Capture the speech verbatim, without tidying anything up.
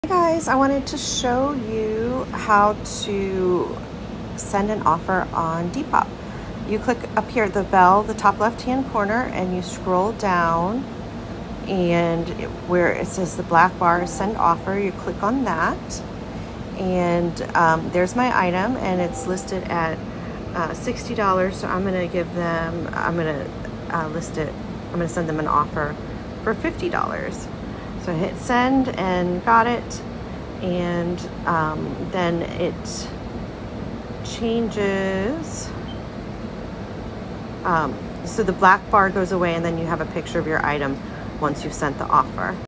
Hey guys, I wanted to show you how to send an offer on Depop. You click up here at the bell, the top left hand corner, and you scroll down, and it, where it says the black bar send offer, you click on that, and um, there's my item, and it's listed at uh, sixty dollars. So I'm gonna give them, I'm gonna uh, list it, I'm gonna send them an offer for fifty dollars. So I hit send and got it, and um, then it changes. Um, so the black bar goes away, and then you have a picture of your item once you've sent the offer.